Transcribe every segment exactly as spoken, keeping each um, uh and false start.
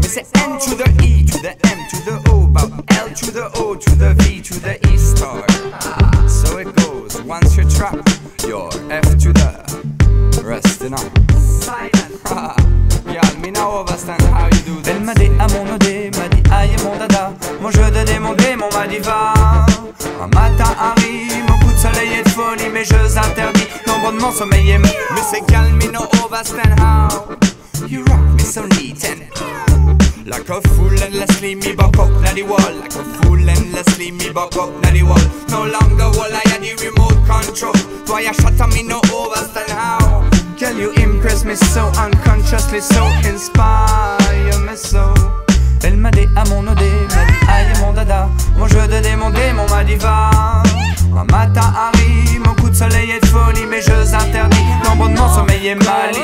C'est N to the E to the M to the O, about L to the O to the V to the E star. Ah, so it goes. Once you're trapped, you're F to the rest in all. Silent. Ah, y'all, me now understand how you do this. Elle m'a dit à mon O D, m'a dit aïe mon dada. Mon jeu de dé, mon démon m'a dit va. Un matin arrive, mon coup de soleil est de folie. Mes jeux interdits, l'ombre de mon sommeil est mis. Mais c'est calme, me no understand how you rock me so neat and like a fool endlessly me buck up na the wall. Like a fool endlessly me buck up na the wall. No longer will I have the remote control. Why I shut on me no understand how. Girl, you impress me so unconsciously, so inspire me so. Elle m'a dit à mon O D, m'a dit aïe mon dada. Mon jeu de dé, mon démon m'a dit va. Un matin arrive, mon coup de soleil est de folie. Mes jeux interdits, l'ombre de mon sommeil est Mali.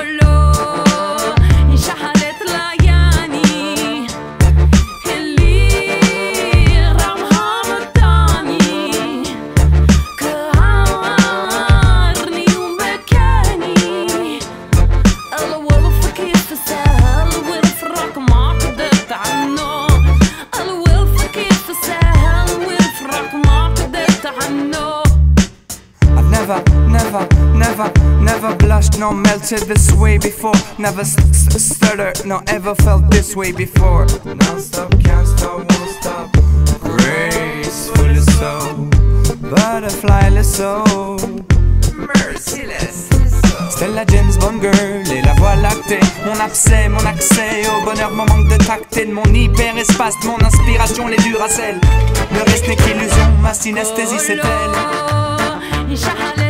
Never, never, never, never blushed, nor melted this way before. Never st stuttered, nor ever felt this way before. Non-stop, can't stop, won't stop. Gracefully so, butterfly so, merciless. Stella James Bond girl et la voie lactée. Mon abcès, mon accès au bonheur, mon manque de tact et de mon hyperespace, mon inspiration, les Duracell. Le reste n'est qu'illusion, ma synesthésie c'est elle.